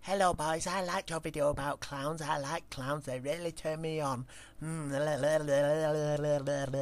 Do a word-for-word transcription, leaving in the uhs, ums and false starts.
Hello, boys. I liked your video about clowns. I like clowns. They really turn me on. Hmm.